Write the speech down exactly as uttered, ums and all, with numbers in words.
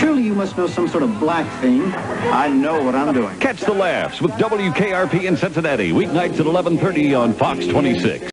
Surely you must know some sort of black thing. I know what I'm doing. Catch the laughs with W K R P in Cincinnati, weeknights at eleven thirty on Fox twenty-six.